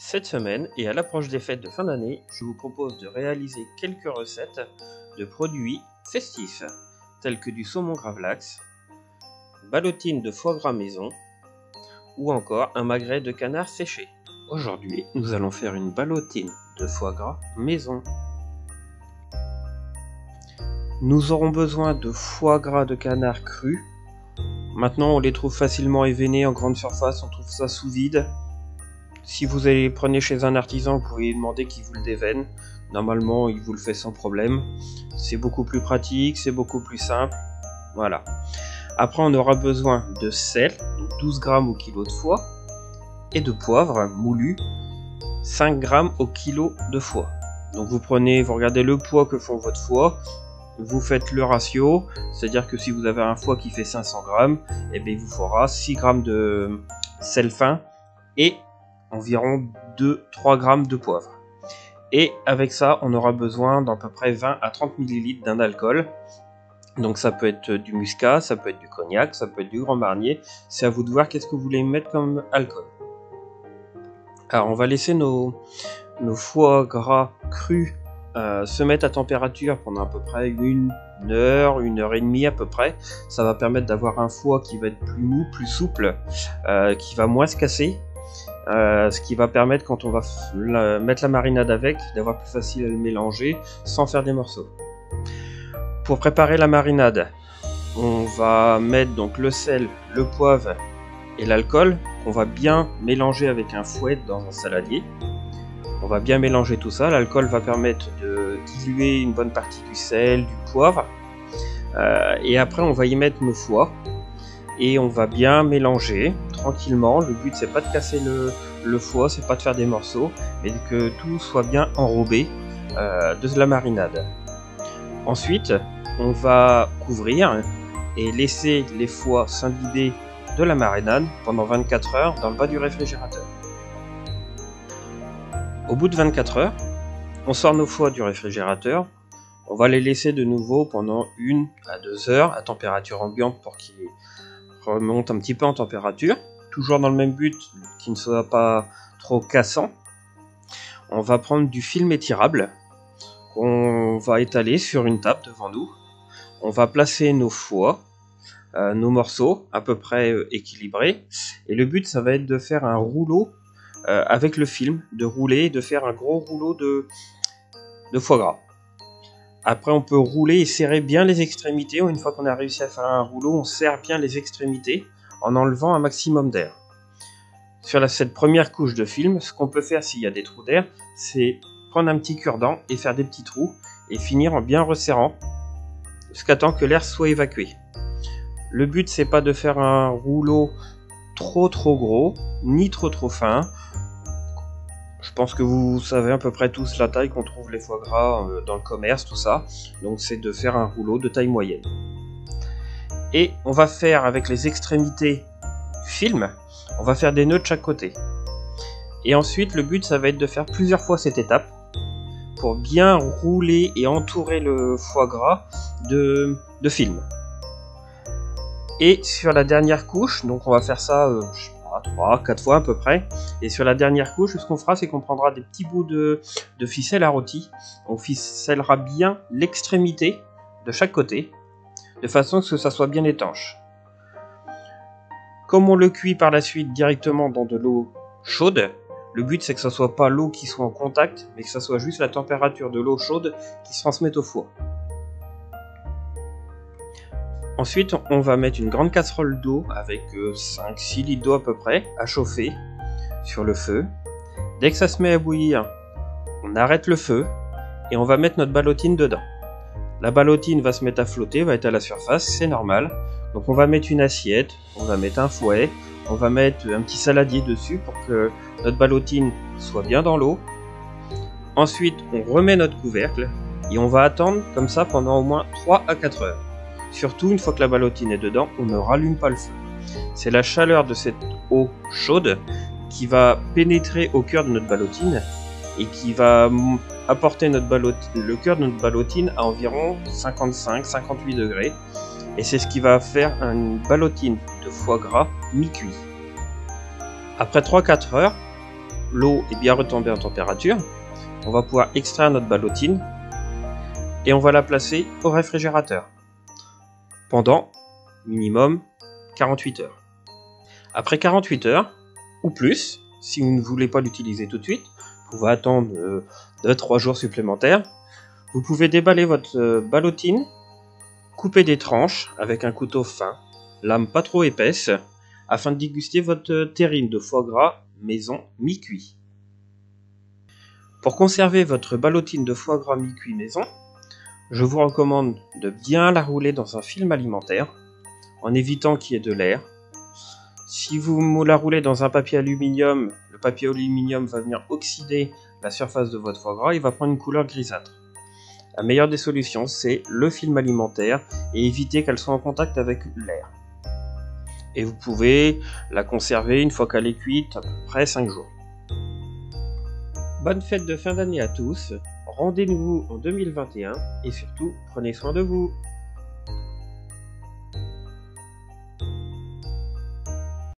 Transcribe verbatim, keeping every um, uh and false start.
Cette semaine, et à l'approche des fêtes de fin d'année, je vous propose de réaliser quelques recettes de produits festifs, tels que du saumon gravlax, ballotine de foie gras maison, ou encore un magret de canard séché. Aujourd'hui, nous allons faire une ballotine de foie gras maison. Nous aurons besoin de foie gras de canard cru. Maintenant, on les trouve facilement événés en grande surface, on trouve ça sous vide. Si vous allez prenez chez un artisan, vous pouvez lui demander qu'il vous le dévène. Normalement, il vous le fait sans problème. C'est beaucoup plus pratique, c'est beaucoup plus simple. Voilà. Après, on aura besoin de sel, donc douze grammes au kilo de foie, et de poivre moulu, cinq grammes au kilo de foie. Donc vous prenez, vous regardez le poids que font votre foie, vous faites le ratio, c'est-à-dire que si vous avez un foie qui fait cinq cents grammes, et bien il vous faudra six grammes de sel fin et environ deux à trois grammes de poivre. Et avec ça, on aura besoin d'à peu près vingt à trente millilitres d'un alcool. Donc ça peut être du muscat, ça peut être du cognac, ça peut être du Grand Marnier. C'est à vous de voir qu'est-ce que vous voulez mettre comme alcool. Alors on va laisser nos, nos foie gras crus euh, se mettre à température pendant à peu près une heure, une heure et demie à peu près. Ça va permettre d'avoir un foie qui va être plus mou, plus souple, euh, qui va moins se casser. Euh, ce qui va permettre, quand on va la, mettre la marinade avec, d'avoir plus facile à le mélanger sans faire des morceaux. Pour préparer la marinade, on va mettre donc le sel, le poivre et l'alcool qu'on va bien mélanger avec un fouet dans un saladier. On va bien mélanger tout ça. L'alcool va permettre de diluer une bonne partie du sel, du poivre. Euh, et après, on va y mettre nos foies. Et on va bien mélanger tranquillement. Le but c'est pas de casser le, le foie, c'est pas de faire des morceaux, mais que tout soit bien enrobé euh, de la marinade. Ensuite, on va couvrir et laisser les foies s'imbiber de la marinade pendant vingt-quatre heures dans le bas du réfrigérateur. Au bout de vingt-quatre heures, on sort nos foies du réfrigérateur. On va les laisser de nouveau pendant une à deux heures à température ambiante pour qu'ils remonte un petit peu en température, toujours dans le même but qu'il ne soit pas trop cassant. On va prendre du film étirable qu'on va étaler sur une table devant nous. On va placer nos foies, euh, nos morceaux à peu près euh, équilibrés, et le but ça va être de faire un rouleau euh, avec le film, de rouler et de faire un gros rouleau de, de foie gras. Après, on peut rouler et serrer bien les extrémités. Une fois qu'on a réussi à faire un rouleau, on serre bien les extrémités en enlevant un maximum d'air. Sur la, cette première couche de film, ce qu'on peut faire s'il y a des trous d'air, c'est prendre un petit cure-dent et faire des petits trous et finir en bien resserrant jusqu'à temps que l'air soit évacué. Le but, c'est pas de faire un rouleau trop trop gros, ni trop trop fin. Je pense que vous savez à peu près tous la taille qu'on trouve les foie gras dans le commerce, tout ça. Donc c'est de faire un rouleau de taille moyenne. Et on va faire avec les extrémités du film, on va faire des nœuds de chaque côté. Et ensuite le but ça va être de faire plusieurs fois cette étape pour bien rouler et entourer le foie gras de, de film. Et sur la dernière couche, donc on va faire ça euh, trois quatre fois à peu près, et sur la dernière couche ce qu'on fera c'est qu'on prendra des petits bouts de, de ficelle à rôti, on ficellera bien l'extrémité de chaque côté de façon que ça soit bien étanche. Comme on le cuit par la suite directement dans de l'eau chaude, le but c'est que ce soit pas l'eau qui soit en contact mais que ce soit juste la température de l'eau chaude qui se transmette au foie. Ensuite, on va mettre une grande casserole d'eau avec cinq six litres d'eau à peu près à chauffer sur le feu. Dès que ça se met à bouillir, on arrête le feu et on va mettre notre ballotine dedans. La ballotine va se mettre à flotter, va être à la surface, c'est normal. Donc on va mettre une assiette, on va mettre un fouet, on va mettre un petit saladier dessus pour que notre ballotine soit bien dans l'eau. Ensuite, on remet notre couvercle et on va attendre comme ça pendant au moins trois à quatre heures. Surtout, une fois que la ballotine est dedans, on ne rallume pas le feu. C'est la chaleur de cette eau chaude qui va pénétrer au cœur de notre ballotine et qui va apporter notre ballotine, le cœur de notre ballotine à environ cinquante-cinq à cinquante-huit degrés. Et c'est ce qui va faire une ballotine de foie gras mi-cuit. Après trois à quatre heures, l'eau est bien retombée en température, on va pouvoir extraire notre ballotine et on va la placer au réfrigérateur pendant minimum quarante-huit heures. Après quarante-huit heures, ou plus, si vous ne voulez pas l'utiliser tout de suite, vous pouvez attendre euh, deux à trois jours supplémentaires. Vous pouvez déballer votre euh, ballotine, couper des tranches avec un couteau fin, lame pas trop épaisse, afin de déguster votre terrine de foie gras maison mi-cuit. Pour conserver votre ballotine de foie gras mi-cuit maison, je vous recommande de bien la rouler dans un film alimentaire, en évitant qu'il y ait de l'air. Si vous la roulez dans un papier aluminium, le papier aluminium va venir oxyder la surface de votre foie gras et va prendre une couleur grisâtre. La meilleure des solutions, c'est le film alimentaire et éviter qu'elle soit en contact avec l'air. Et vous pouvez la conserver une fois qu'elle est cuite à peu près cinq jours. Bonne fête de fin d'année à tous, rendez-vous en deux mille vingt et un et surtout prenez soin de vous.